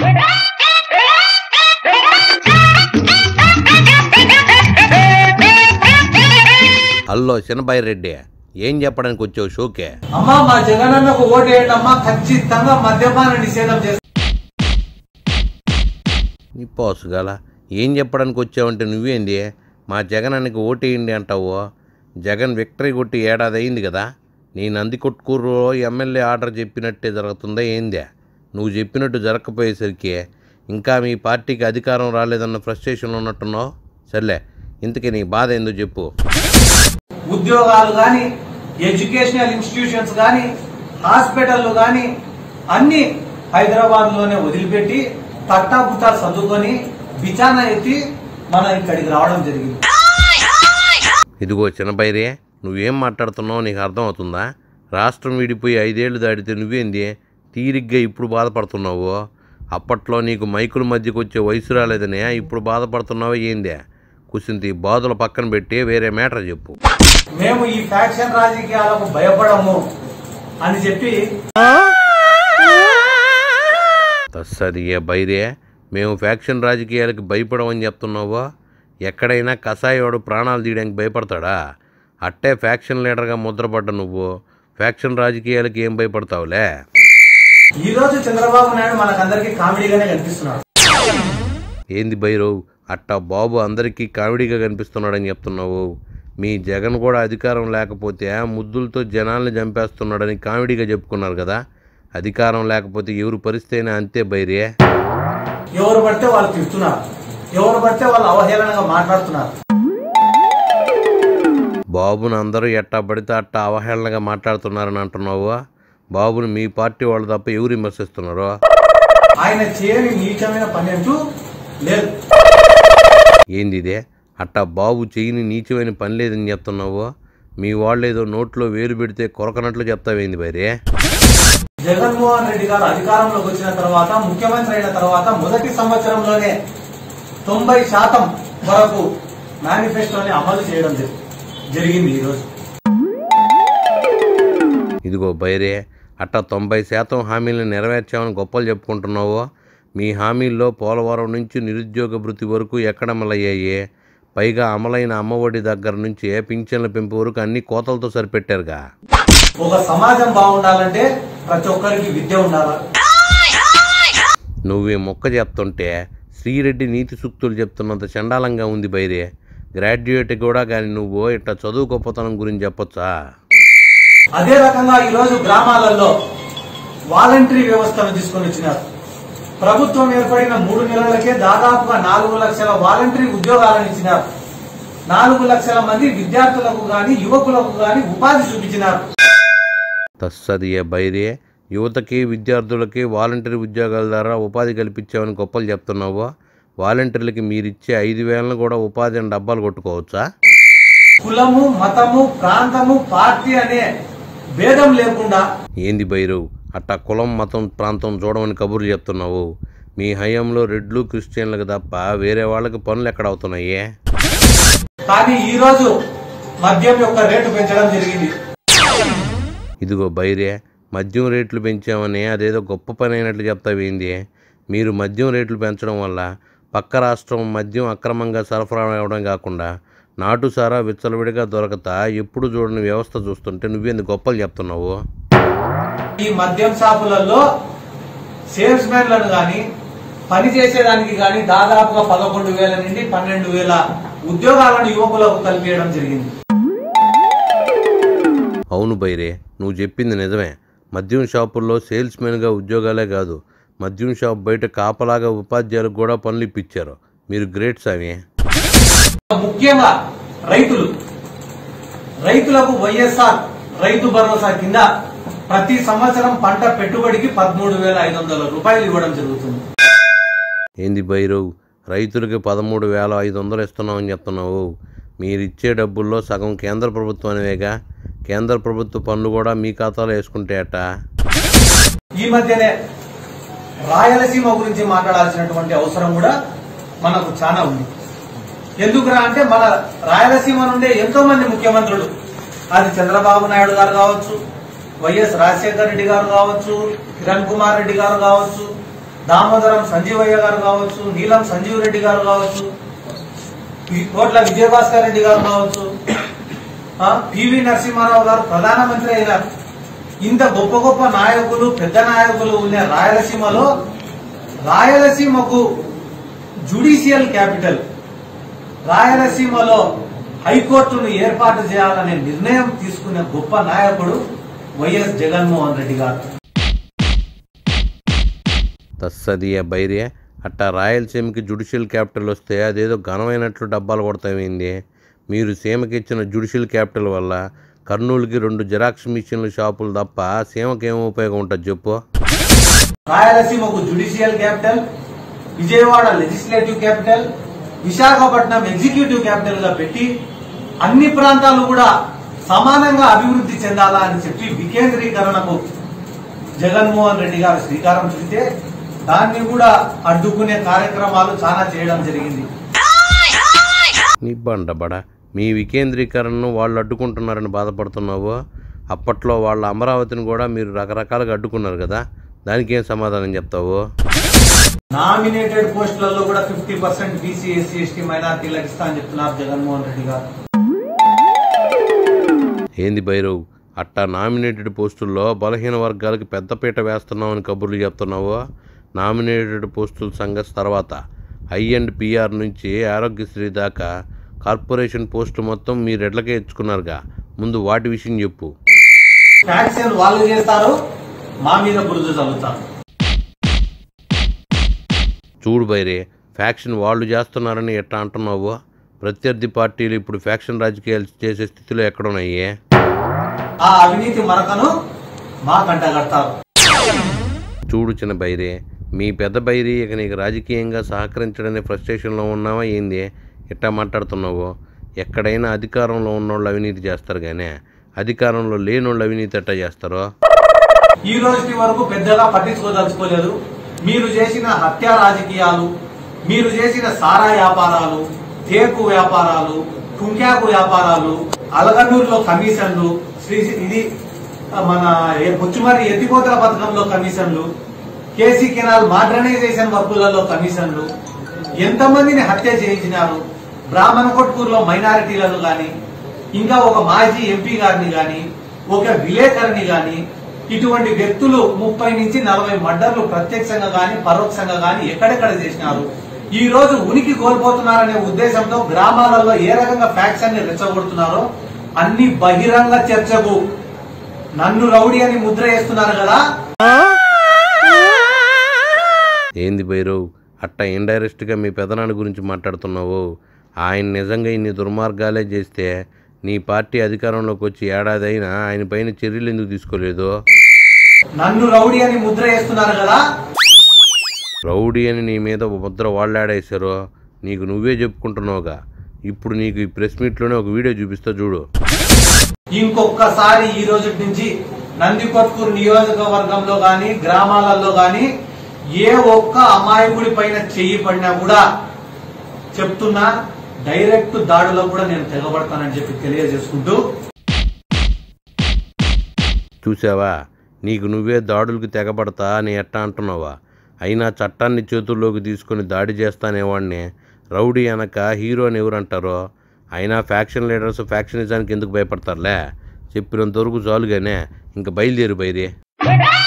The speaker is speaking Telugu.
హలో చిన్నబాయి రెడ్డి, ఏం చెప్పడానికి వచ్చావు షోకే? అమ్మా మా జగనన్నకు ఓటేయండి అమ్మా, ఖచ్చితంగా మద్యపాన నిషేధం చేస్తా. నీ పోసుగల ఏం చెప్పడానికి వచ్చావంటే నువ్వేంది మా జగనన్నకి ఓటేయండి అంటావు? జగన్ విక్టరీ కొట్టి ఏడాది అయింది కదా. నీ నందికొట్కూరులో ఎమ్మెల్యే ఆర్డర్ చెప్పినట్టే జరుగుతుందా ఏందే? నువ్వు చెప్పినట్టు జరగకపోయేసరికి ఇంకా మీ పార్టీకి అధికారం రాలేదన్న ఫ్రస్ట్రేషన్లో ఉన్నట్టున్నావు. సర్లే, ఇంతకీ నీ బాధ ఏందో చెప్పు. ఉద్యోగాలు కానీ, ఎడ్యుకేషనల్ ఇన్స్టిట్యూషన్స్ కానీ, హాస్పిటల్లు కానీ అన్ని హైదరాబాద్లోనే వదిలిపెట్టి తట్టాపుట్టా చదువుకొని బిచానా ఎత్తి మనం ఇక్కడికి రావడం జరిగింది. ఇదిగో చిన్నబైరే, నువ్వేం మాట్లాడుతున్నావు నీకు అర్థం అవుతుందా? రాష్ట్రం విడిపోయి 5 ఏళ్ళు దాటితే నువ్వేంది తీరిగ్గా ఇప్పుడు బాధపడుతున్నావు? అప్పట్లో నీకు మైకుల మధ్యకు వచ్చే వయసు రాలేదనే ఇప్పుడు బాధపడుతున్నావు ఏందే? కుసింతి బాధలు పక్కన పెట్టి వేరే మ్యాటర్ చెప్పు. మేము ఈ ఫ్యాక్షన్ రాజకీయాలకు భయపడము అని చెప్పి సరే బైరే, మేము ఫ్యాక్షన్ రాజకీయాలకు భయపడమని చెప్తున్నావు. ఎక్కడైనా కసాయోడు ప్రాణాలు తీయడానికి భయపడతాడా? అట్టే ఫ్యాక్షన్ లీడర్గా ముద్రపడ్డ నువ్వు ఫ్యాక్షన్ రాజకీయాలకు ఏం భయపడతావులే? ఈరోజు చంద్రబాబు నాయుడు మనకందరికీ కామెడీగానే కనిపిస్తున్నాడు. ఏంది భైరవ్, అట్టా బాబు అందరికీ కామెడీగా కనిపిస్తున్నాడని చెప్తున్నావు? మీ జగన్ కూడా అధికారం లేకపోతే ముద్దులతో జనాల్ని చంపేస్తున్నాడని కామెడీగా చెప్పుకున్నారు కదా. అధికారం లేకపోతే ఎవరు పరిస్థితి అయినా అంతే బైరే. ఎవరు పడితే వాళ్ళు తిడుతున్నారు, ఎవరు పడితే వాళ్ళు అవహేళనగా మాట్లాడుతున్నారు. బాబుని అందరూ ఎట్టా పడితే అట్టా అవహేళనగా మాట్లాడుతున్నారని అంటున్నావు. బాబుని మీ పార్టీ వాళ్ళు తప్ప ఎవరు విమర్శిస్తున్నారు? ఆయన చేయని నీచమైన పని అంటూ లేదు. ఏంది ఇదే? అట్టా బాబు చేయని నీచమైన పని లేదని చెప్తున్నావు. మీ వాళ్ళు ఏదో నోట్లో వేలు పెడితే కొరకనట్లు చెప్తావేంది బైరే? జగన్మోహన్ రెడ్డి గారు అధికారంలోకి వచ్చిన తర్వాత, ముఖ్యమంత్రి అయిన తర్వాత మొదటి సంవత్సరంలోనే 90% వరకు మేనిఫెస్టోని అమలు చేయడం జరిగింది. ఈరోజు ఇదిగో బైరే, అట్టా 90% హామీలను నెరవేర్చామని గొప్పలు చెప్పుకుంటున్నావు. మీ హామీల్లో పోలవరం నుంచి నిరుద్యోగ భృతి వరకు ఎక్కడ అమలయ్యాయి? పైగా అమలైన అమ్మఒడి దగ్గర నుంచి పింఛన్ల పెంపు వరకు అన్ని కోతలతో సరిపెట్టారుగా. ఒక సమాజం బాగుండాలంటే ప్రతి ఒక్కరికి విద్య ఉండాలి. నువ్వే మొక్క చెప్తుంటే శ్రీరెడ్డి నీతి సూక్తులు చెప్తున్నంత చండాలంగా ఉంది బైరే. గ్రాడ్యుయేట్ కూడా కానీ నువ్వు ఇట్లా చదువు గొప్పతనం గురించి చెప్పొచ్చా? అదే రకంగా ఈరోజు గ్రామాలలో వాలంటరీ వ్యవస్థను తీసుకొని వచ్చినారు. ప్రభుత్వం ఏర్పడిన 3 నెలలకే దాదాపుగా 4 లక్షల వాలంటరీ ఉద్యోగాలను ఇచ్చినారు. 4 లక్షల మంది విద్యార్థులకు గాని, యువకులకు గాని ఉపాధి చూపించినారు. తస్సదియే బైరే, యువతకి విద్యార్థులకి వాలంటరీ ఉద్యోగాల ద్వారా ఉపాధి కల్పించామని గొప్పలు చెప్తున్నావు. వాలంటీర్లకి మీరిచ్చే 5,000 కూడా ఉపాధి అని డబ్బాలు కొట్టుకోవచ్చా? కులము, మతము, ప్రాంతము, పార్టీ అనే భేదం లేకుండా ఏంది బైరు, అట్టా కులం, మతం, ప్రాంతం చూడమని కబుర్లు చెప్తున్నావు. మీ హయాంలో రెడ్లు, క్రిస్టియన్లకు తప్ప వేరే వాళ్ళకి పనులు ఎక్కడ అవుతున్నాయే? కానీ ఈరోజు మద్యం యొక్క రేటు పెంచడం జరిగింది. ఇదిగో బైరే, మద్యం రేట్లు పెంచామని అదేదో గొప్ప పని అయినట్లు చెప్తావేంది? మీరు మద్యం రేట్లు పెంచడం వల్ల పక్క రాష్ట్రం మద్యం అక్రమంగా సరఫరా అవ్వడం కాకుండా నాటు సారా విచ్చలవిడిగా దొరకతా ఎప్పుడు చూడని వ్యవస్థ చూస్తుంటే నువ్వేందుకు గొప్పలు చెప్తున్నావు? ఈ మద్యం షాపులలో సేల్స్ మెన్లను గాని, పని చేసేదానికి గాని దాదాపుగా 11,000 నుండి 12,000 ఉద్యోగాలను యువకులకు కల్పించడం జరిగింది. అవును బైరే, నువ్వు చెప్పింది నిజమే. మద్యం షాపుల్లో సేల్స్ మెన్గా ఉద్యోగాలే కాదు, మద్యం షాప్ బయట కాపలాగా ఉపాధ్యాయులకు కూడా పనులు ఇప్పించారు. మీరు గ్రేట్ స్వామి. ముఖ్యంగా రైతులకు వైఎస్ఆర్ రైతు భరోసా కింద ప్రతి సంవత్సరం పంట పెట్టుబడికి 13,500 రూపాయలు ఇవ్వడం జరుగుతుంది. ఏంది బైరవ్, రైతులకి 13,500 ఇస్తున్నామని చెప్తున్నావు? మీరిచ్చే డబ్బుల్లో సగం కేంద్ర ప్రభుత్వానివేగా. కేంద్ర ప్రభుత్వ పనులు కూడా మీ ఖాతాలో వేసుకుంటే అట. ఈ మధ్యనే రాయలసీమ గురించి మాట్లాడాల్సినటువంటి అవసరం కూడా మనకు చాలా ఉంది. ఎందుకురా అంటే మన రాయలసీమ నుండే ఎంతో మంది ముఖ్యమంత్రులు, అది చంద్రబాబు నాయుడు గారు కావచ్చు, వైఎస్ రాజశేఖర రెడ్డి గారు కావచ్చు, కిరణ్ కుమార్ రెడ్డి గారు కావచ్చు, దామోదరం సంజీవయ్య గారు కావచ్చు, నీలం సంజీవ్ రెడ్డి గారు కావచ్చు, కోట్ల విజయభాస్కర్ రెడ్డి గారు కావచ్చు, పివి నరసింహారావు గారు ప్రధానమంత్రి అయినారు. ఇంత గొప్ప గొప్ప నాయకులు, పెద్ద నాయకులు ఉన్న రాయలసీమకు జ్యుడిషియల్ క్యాపిటల్, రాయలసీమలో హైకోర్టును ఏర్పాటు చేయాలనే నిర్ణయం తీసుకునే గొప్ప నాయకుడు వైఎస్ జగన్మోహన్ రెడ్డి గారు. తస్సదియ బైర్య అట్టా రాయలసీమకి జ్యుడిషియల్ క్యాపిటల్ వస్తే అదేదో ఘనమైనట్లు డబ్బాలు కొడతామైంది. మీరు సీమకి ఇచ్చిన జ్యుడిషియల్ క్యాపిటల్ వల్ల కర్నూలుకి 2 జిరాక్స్ మిషన్ల షాపులు తప్ప సీమకి ఏం ఉపయోగం ఉంటుంది చెప్పు. రాయలసీమకు judicial capital, Vijayawada legislative capital, Visakhapatnam executive capital గా పెట్టి అన్ని ప్రాంతాలు కూడా సమానంగా అభివృద్ధి చెందాలా అని చెప్పి వికేంద్రీకరణకు జగన్మోహన్ రెడ్డి గారు శ్రీకారం చుడితే దాన్ని కూడా అడ్డుకునే కార్యక్రమాలు చాలా చేయడం జరిగింది. నిబ్బండబడ మీ వికేంద్రీకరణను వాళ్ళు అడ్డుకుంటున్నారని బాధపడుతున్నావు. అప్పట్లో వాళ్ళ అమరావతిని కూడా మీరు రకరకాలుగా అడ్డుకున్నారు కదా, దానికి ఏం సమాధానం చెప్తావు? నామినేటెడ్ పోస్టులలో కూడా 50% బీసీ, ఎస్సీ, ఎస్టీ మైనార్టీలకు ఇస్తా అని చెప్తున్నారు జగన్మోహన్ రెడ్డి గారు. ఏంది భైరవ్, అట్టా నామినేటెడ్ పోస్టుల్లో బలహీన వర్గాలకు పెద్దపీట వేస్తున్నామని కబుర్లు చెప్తున్నావు. నామినేటెడ్ పోస్టుల సంగతి తర్వాత INPR నుంచి ఆరోగ్యశ్రీ దాకా కార్పొరేషన్ పోస్టులు మొత్తం మీరు ఎట్లకే ఇచ్చుకున్నారుగా, ముందు వాటి విషయం చెప్పు. ఫ్యాక్షన్ వాళ్ళు చేస్తారు, మా మీద బురద చల్లుతారు. చూడు బైరే, ఫ్యాక్షన్ వాళ్ళు చేస్తున్నారని ఎట్లా అంటున్నావు? ప్రత్యర్థి పార్టీలు ఇప్పుడు ఫ్యాక్షన్ రాజకీయాలు చేసే స్థితిలో ఎక్కడున్నాయి? ఆ అవినీతి మరకను మా కంట కడతారు. చూడు చిన్న బైరే, మీ పెద్ద బైరి ఇక నీకు రాజకీయంగా సహకరించడనే ఫ్రస్ట్రేషన్లో ఉన్నావా ఏంది ఎట్టా మాట్లాడుతున్నావు? ఎక్కడైనా అధికారంలో ఉన్నోళ్ళు అవినీతి చేస్తారు కానీ అధికారంలో లేనోళ్ళు అవినీతి ఎట్టా చేస్తారో? ఈ రోజుకి వరకు పెద్దగా పట్టించుకోదలుచుకోలేదు. మీరు చేసిన హత్యా రాజకీయాలు, మీరు చేసిన సారా వ్యాపారాలు, టేకు వ్యాపారాలు, కుంక్యాకు వ్యాపారాలు, అలగన్నూరులో కమిషన్లు, ఇది మన ముచ్చుమర్రి ఎత్తిపోతల పథకంలో కమిషన్లు, కేసీ కెనాల్ మోడర్నైజేషన్ వర్కులలో కమిషన్లు, ఎంతమందిని హత్య చేయించినారు, బ్రాహ్మణ కొట్కూరులో మైనారిటీలను గాని, ఇంకా ఒక మాజీ ఎంపీ గారిని గాని, ఒక విలేకరిని గాని, ఇటువంటి వ్యక్తులు 30 నుంచి 40 మర్డర్లు ప్రత్యక్షంగా గాని పరోక్షంగా గాని ఎక్కడెక్కడ చేసినారు. ఈ రోజు ఉనికి కోల్పోతున్నారనే ఉద్దేశంతో గ్రామాలలో ఏ రకంగా ఫ్యాక్షన్ ని రెచ్చగొడుతున్నారో అన్ని బహిరంగ చర్చకు నన్ను రౌడీ అని ముద్ర వేస్తున్నారు కదా. ఏంది భైరవ్, అట్టా ఇండైరెక్ట్ గా మీ పెదనాన్న గురించి మాట్లాడుతున్నావు? ఆయన నిజంగా ఇన్ని దుర్మార్గాలే చేస్తే నీ పార్టీ అధికారంలోకి వచ్చి ఏడాది అయినా ఆయన పైన చర్యలు ఎందుకు తీసుకోలేదు? నన్ను రౌడీ అని ముద్ర వేస్తున్నారు కదా. రౌడీ అని నీ మీద ముద్ర వాళ్ళాడేశారో నీకు నువ్వే చెప్పుకుంటున్నావుగా. ఇప్పుడు నీకు ఈ ప్రెస్ మీట్లోనే ఒక వీడియో చూపిస్తా చూడు. ఇంకొకసారి ఈ రోజు నుంచి నందికొట్కూరు నియోజకవర్గంలో గాని గ్రామాలలో గాని ఏ ఒక్క అమాయకుడి పైన చెయ్యి పడినా కూడా చెప్తున్నా, డైరెక్ట్ దాడులో కూడా నేను తెగబడతానని చెప్పి తెలియజేసుకుంటూ. చూసావా, నీకు నువ్వే దాడులకు తెగబడతా అని ఎట్టా అంటున్నావా? అయినా చట్టాన్ని చేతుల్లోకి తీసుకొని దాడి చేస్తానేవాడిని రౌడీ అనక హీరో అని ఎవరు అంటారో? అయినా ఫ్యాక్షన్ లీడర్స్ ఫ్యాక్షనిజానికి ఎందుకు భయపడతారులే? చెప్పినంతవరకు చాలుగానే, ఇంక బయలుదేరు బైరే.